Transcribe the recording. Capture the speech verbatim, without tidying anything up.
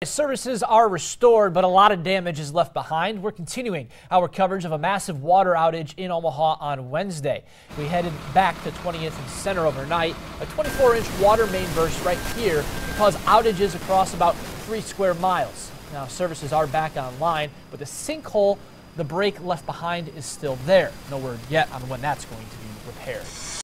Services are restored, but a lot of damage is left behind. We're continuing our coverage of a massive water outage in Omaha on Wednesday. We headed back to twentieth and Center overnight. A twenty-four inch water main burst right here caused outages across about three square miles. Now, services are back online, but the sinkhole, the break left behind, is still there. No word yet on when that's going to be repaired.